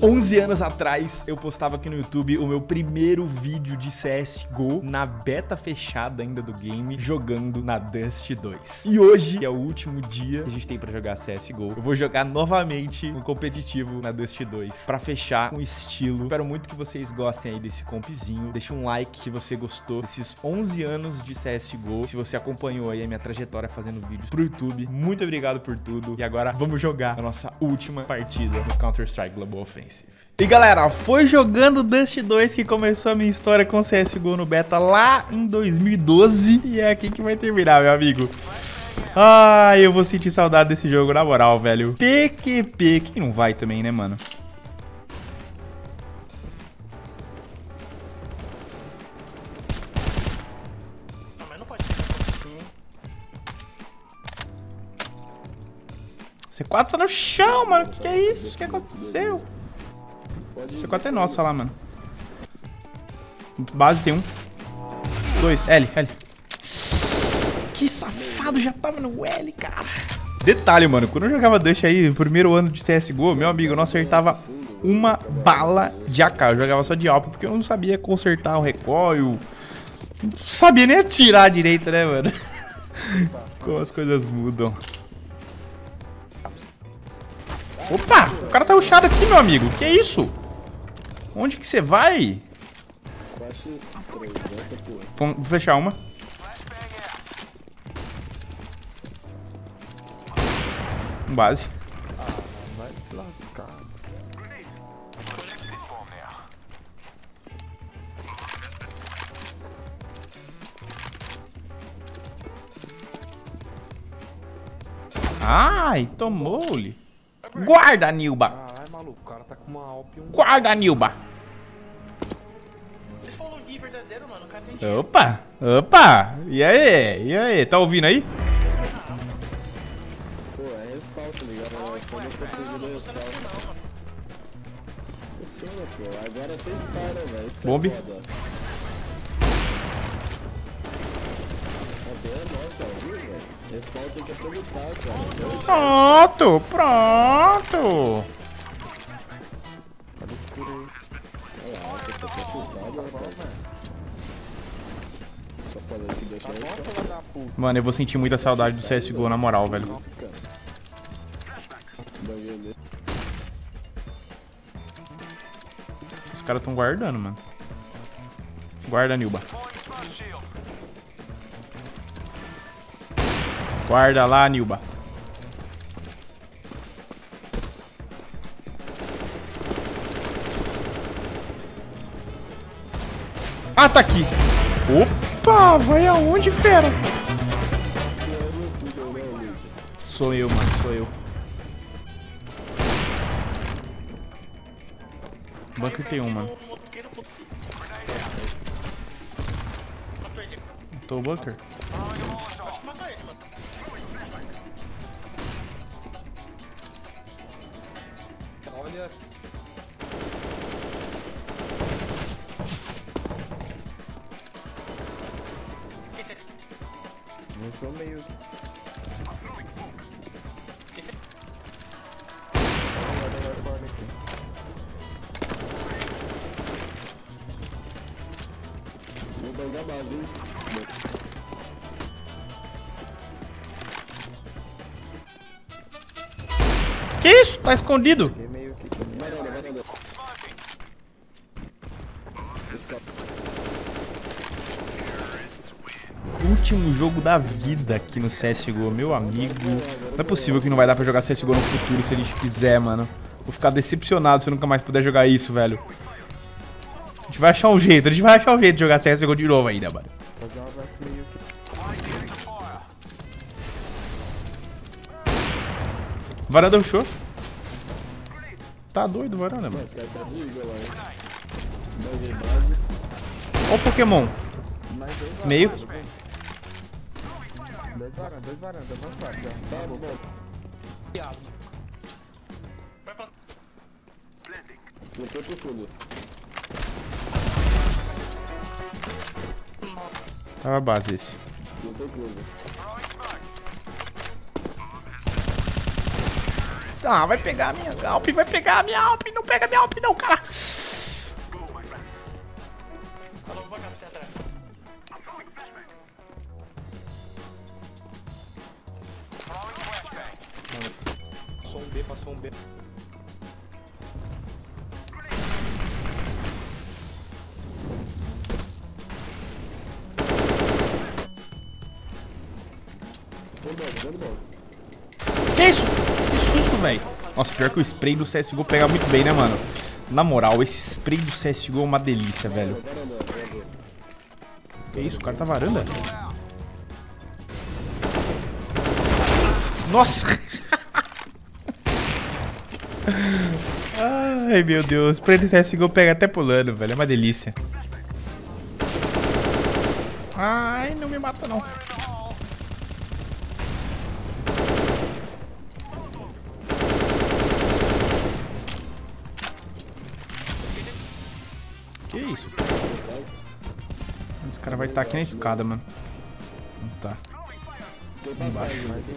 11 anos atrás, eu postava aqui no YouTube o meu primeiro vídeo de CSGO na beta fechada ainda do game, jogando na Dust 2. E hoje, que é o último dia que a gente tem pra jogar CSGO, eu vou jogar novamente no competitivo na Dust 2, pra fechar com estilo. Espero muito que vocês gostem aí desse compzinho. Deixa um like se você gostou desses 11 anos de CSGO, se você acompanhou aí a minha trajetória fazendo vídeos pro YouTube. Muito obrigado por tudo. E agora vamos jogar a nossa última partida no Counter-Strike Global Offensive. E galera, foi jogando Dust 2 que começou a minha história com CSGO no beta lá em 2012. E é aqui que vai terminar, meu amigo. Ai, eu vou sentir saudade desse jogo, na moral, velho. PQP, quem não vai também, né, mano? C4 tá no chão, mano. Que é isso? O que aconteceu? C4 é nossa lá, mano. Base tem um. 2, L. Que safado, já tava no L, cara. Detalhe, mano. Quando eu jogava Dust aí, no primeiro ano de CSGO, meu amigo, eu não acertava uma bala de AK. Eu jogava só de Alp, porque eu não sabia consertar o recoil. Não sabia nem atirar direito, né, mano? Como as coisas mudam. Opa! O cara tá rushado aqui, meu amigo. Que isso? Onde que você vai? Vou fechar uma. Base. Vai se lascar. Ai, tomou-lhe. Guarda, Nilba. Caralho, maluco, o cara tá com uma Alp 1. Guarda, Nilba. Esse foi um login verdadeiro, mano. O cara tem Opa. E aí? Tá ouvindo aí? Pô, é respawn, tá ligado? É só não proteger do respawn. Funciona, pô. Agora vocês param, velho. Bombe. Nossa, viu, velho? Respawn tem que aproveitar, cara. Pronto. Olha o escuro aí. Você tá chutado, rapaz. Só falei que deixa Tá bom, filha da puta. Mano, eu vou sentir muita saudade do CSGO, na moral, velho. isso, cara. Banheiro ali. Esses caras tão guardando, mano. Guarda, Nilba. Guarda lá, Nilba. Ah, tá aqui. Opa, vai aonde, fera? Sou eu, mano, sou eu. Bunker tem um, mano. Tô o bunker. Olha. Lançou meio. Vou pegar a base, hein? Que isso? Tá escondido? Fiquei meio que também. Varanda. Último jogo da vida aqui no CSGO, meu amigo. Não é possível que não vai dar pra jogar CSGO no futuro se a gente quiser, mano. Vou ficar decepcionado se eu nunca mais puder jogar isso, velho. A gente vai achar um jeito de jogar CSGO de novo ainda, mano. Fazer uma versa meio que. Varanda rushou. Tá doido, varanda, mano. Esse cara tá de Igor lá, hein? Banheiro base. Ó o Pokémon. Mais dois varandas, Meio. velho. Dois varandas, avançado já. Tá bom. Voltou pro fundo. Tava a base esse. Voltou close. Ah, vai pegar a minha Alp, vai pegar a minha Alp. Não pega a minha Alp não, cara. Falou, vou pra você atrás. Passou um B, passou um B. Que isso? Que susto, velho. Nossa, pior que o spray do CSGO pega muito bem, né, mano? Na moral, esse spray do CSGO é uma delícia, velho. Que isso? O cara tá varanda? Nossa! Ai, meu Deus. Spray do CSGO pega até pulando, velho. É uma delícia. Ai, não me mata, não. Que isso? Esse cara vai estar aqui na escada, mano. Não tá. Embaixo.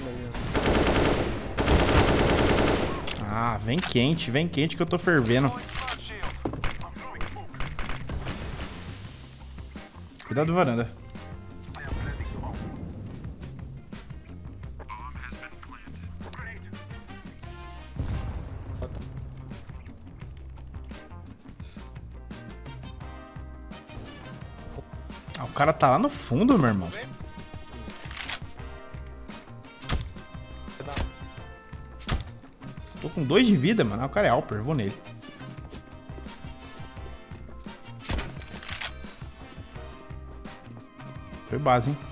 Ah, vem quente que eu tô fervendo. Cuidado, varanda. Ah, o cara tá lá no fundo, meu irmão. Tô com 2 de vida, mano. Ah, o cara é Alper, vou nele. Foi base, hein?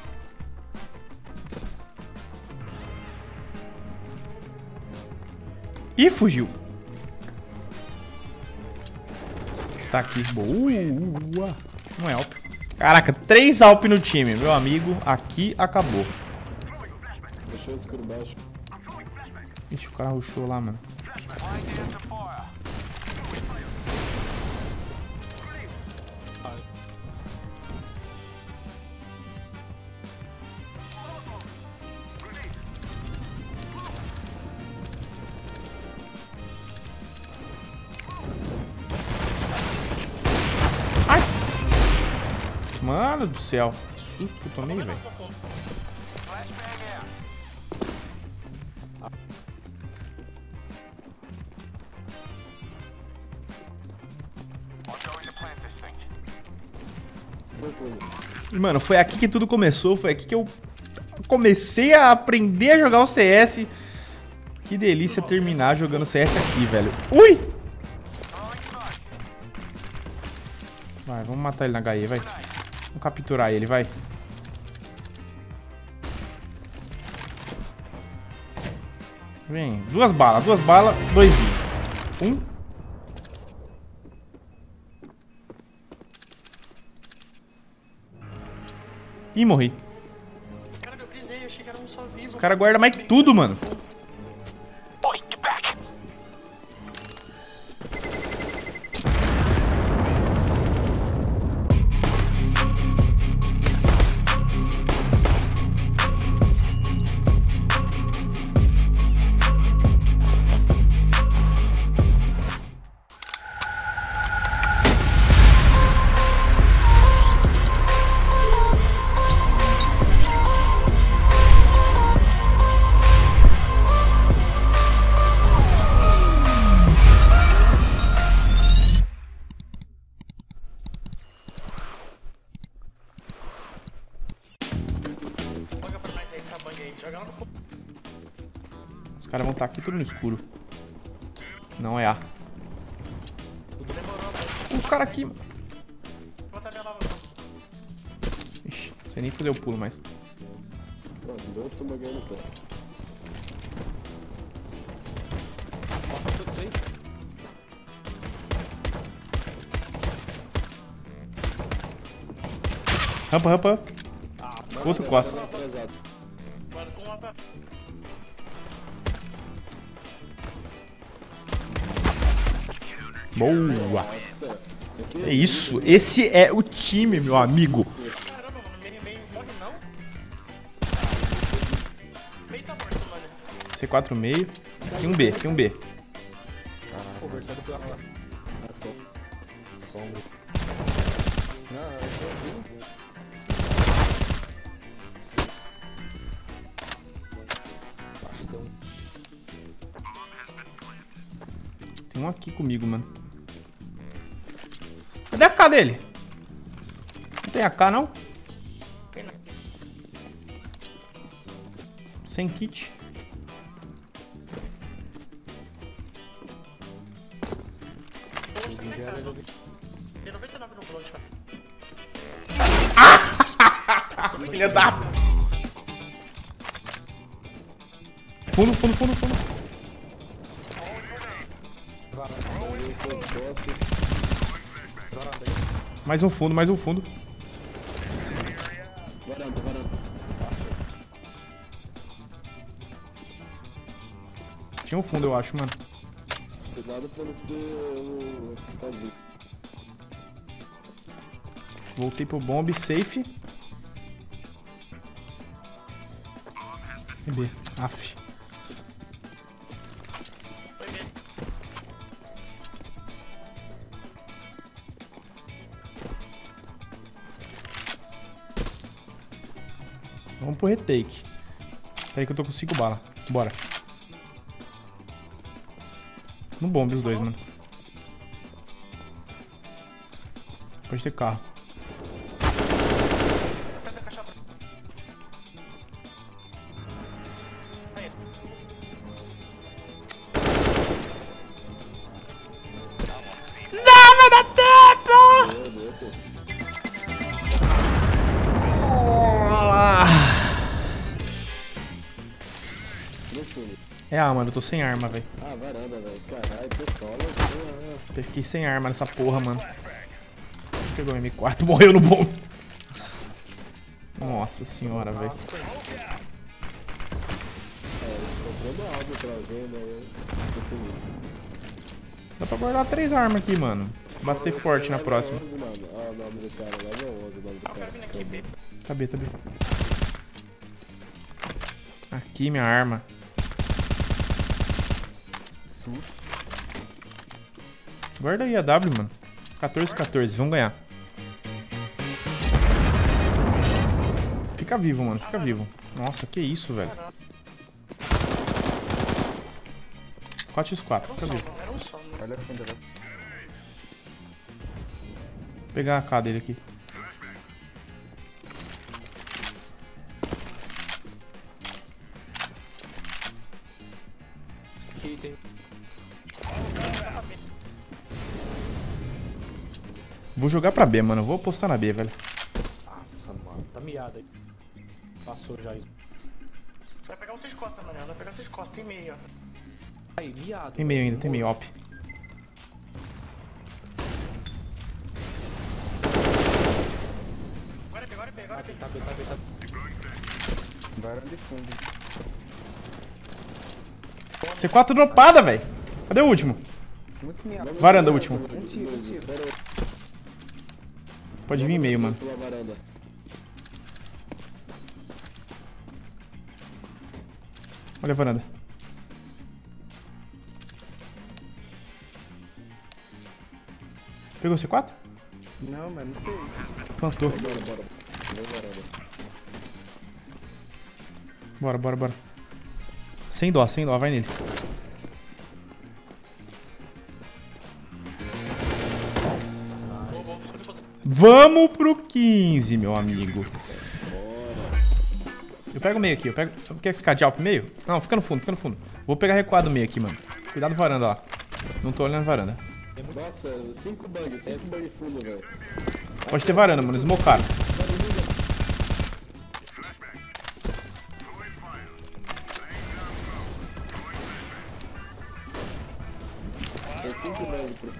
Ih, fugiu. Tá aqui. Boa. Não é Alp. Caraca, 3 Alp no time, meu amigo. Aqui acabou. Deixou o escuro baixo. Ixi, o cara rushou lá, mano. Ai! Mano do céu. Que susto que eu tomei, velho. Mano, foi aqui que tudo começou. Foi aqui que eu comecei a aprender a jogar o CS. Que delícia terminar jogando CS aqui, velho. Ui! Vai, vamos matar ele na HE, vai. Vamos capturar ele, vai. Vem, 2 balas, 2 vivos. 1. Ih, morri. Cara, eu brisei, eu achei que era um só vivo. Os caras guardam mais que tudo, mano. Os caras vão estar aqui tudo no escuro. Não é A. O cara aqui. Ixi, não sei nem fazer o pulo mais. Pronto, 2 suma ganhando no pé. Rampa. Outro costa. Boa. Nossa. É isso. Esse é o time, meu amigo. Caramba, mano, meio morre não. Meio tá morto, mano. C4 meio. Tem um B, tem um B. Conversando com ela. Ah, sombra. Não, eu tô Acho que tem um. Tem um aqui comigo, mano. Cadê a AK dele? Não tem AK, não? Sem kit. Tem 99 no blonde, cara. Filha da... Fundo, fundo, fundo, fundo. vendo suas costas. Mais um fundo, mais um fundo. Varanda, varanda. Tinha um fundo, eu acho, mano. Cuidado pelo que fazer. Voltei pro bomb, safe. B. Aff. Foi bem. Vamos pro retake. Peraí que eu tô com 5 balas. Bora. No bombe os dois, mano. Pode ter carro. Tenta encaixar pra... Aí. Não, vai dar tempo! Meu Deus, pô. No fundo. É, mano, eu tô sem arma, velho. Ah, varanda, velho. Caralho, pessoal. Fiquei sem arma nessa porra, mano. Pegou o M4, morreu no bombe. Nossa senhora, velho. Comprando algo pra ver, né? Esse nível. Dá pra guardar 3 armas aqui, mano. Bater forte na próxima. 11, mano. Ah, o nome do cara, level 11, o nome do Ah, o cara cara. vindo aqui, B. Tá B. Aqui, minha arma. Guarda aí a W, mano. 14-14, vamos ganhar. Fica vivo, mano, fica vivo. Nossa, que isso, velho. 4x4, fica vivo. Era um som, né? Olha a fundo, né? Vou pegar a AK dele aqui. Aqui tem. Vou jogar pra B, mano. Vou apostar na B, velho. Nossa, mano. Tá miado aí. Passou já isso. Você vai pegar vocês costas, mano. Vai pegar vocês costas, tem meio, ó. Aí, miado. Tem meio ainda, tem meio, op. Agora é B, agora é B, agora é B. Tá bem, tá bem, tá bem. Varanda de fundo. C4 dropada, velho. Cadê o último? Muito miado. Varanda, último. Espera aí. Pode vir meio, mano. Pela varanda. Olha a varanda. Pegou C4? Não, mas não sei. Plantou. Bora, bora. Vem varanda. Bora, bora, bora. Sem dó, vai nele. Vamos pro 15, meu amigo. Eu pego o meio aqui, eu pego... Quer ficar de alp meio? Não, fica no fundo, fica no fundo. Vou pegar recuado meio aqui, mano. Cuidado varanda, ó. Não tô olhando a varanda. Nossa, 5 bugs fundo, velho. Pode ter varanda, mano. Smocaram. Tem 5 bugs pro...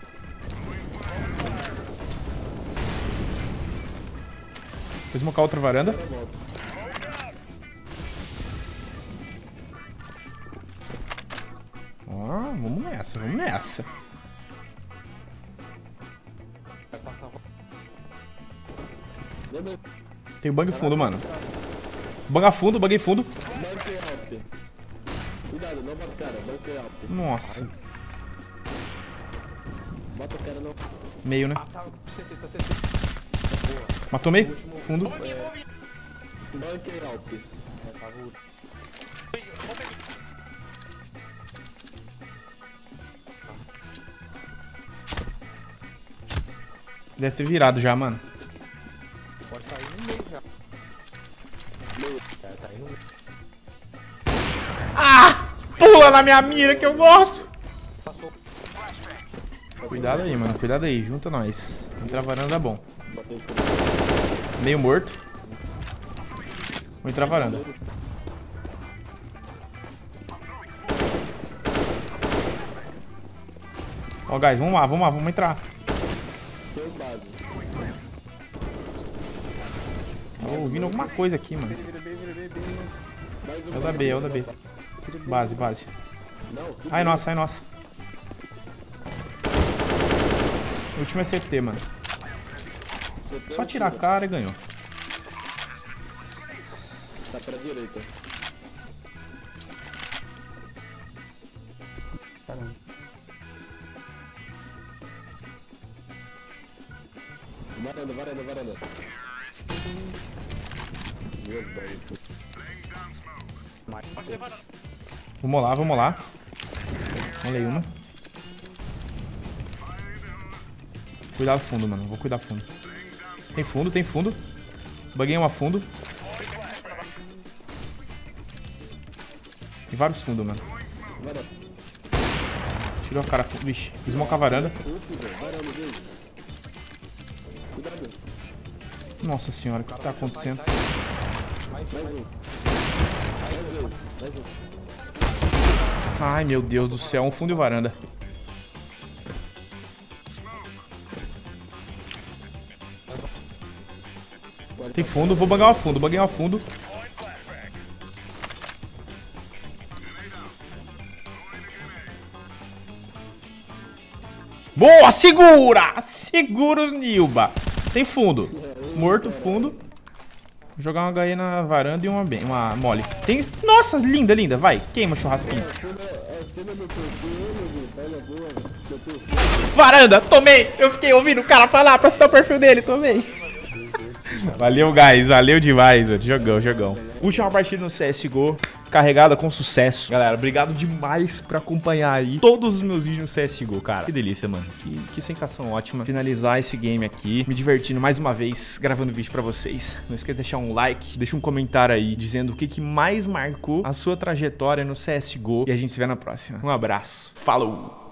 Vou smocar outra varanda. Ó, vamos nessa, vamos nessa. Vai passar. Tem o bang fundo, mano. Banga fundo, banguei fundo. Bug tem alp. Cuidado, não bota o cara, banquei alto. Nossa. Bota o cara não. Meio, né? Ah, tá. CT, tá CT. Boa. Matou meio? Fundo. Banquei alto. Tava o... Deve ter virado já, mano. Pode sair no meio já. Cara, tá aí no meio. Ah! Pula na minha mira que eu gosto! Passou. Cuidado aí, mano. Cuidado aí. Junta nós. Entrar a varanda é bom. Bota isso. Meio morto. Vou entrar a varanda. Ó, guys, vamos lá, vamos entrar. Tem base. Tô ouvindo alguma coisa aqui, mano. Mais um É o da B, é o da B. Base. Não, tudo Ai, nossa. O último é CT, mano. você tem Só um tirar a tiro. cara e ganhou. Tá pra direita. Caramba. Varanda. Meu Deus. Pode levar. Vamos lá. Olhei uma. Cuidado fundo, mano. Vou cuidar fundo. Tem fundo. Buguei uma fundo. Tem vários fundos, mano. Varanda. Tirou a cara. Vixe, smoke a varanda. Varanda, Deus. Cuidado. Nossa senhora, o que tá acontecendo? Mais um. Mais um. Ai, meu Deus do céu. Um fundo e varanda. Tem fundo. Vou bangar o fundo. Baguei o fundo. Boa! Segura! Segura os Nilba. Tem fundo. Morto, fundo. Vou jogar uma HE na varanda e uma mole. Tem... Nossa, linda. Vai, queima churrasquinho. Acima do perfil, tá na boa. Seu perfil. Varanda, tomei. Eu fiquei ouvindo o cara falar pra citar o perfil dele, tomei. Valeu, guys. Valeu demais, velho. Jogão. Última partida no CSGO. Carregada com sucesso. Galera, obrigado demais por acompanhar aí todos os meus vídeos no CSGO, cara. Que delícia, mano. Que sensação ótima finalizar esse game aqui. Me divertindo mais uma vez gravando vídeo pra vocês. Não esqueça de deixar um like, deixa um comentário aí dizendo o que mais marcou a sua trajetória no CSGO. E a gente se vê na próxima. Um abraço. Falou!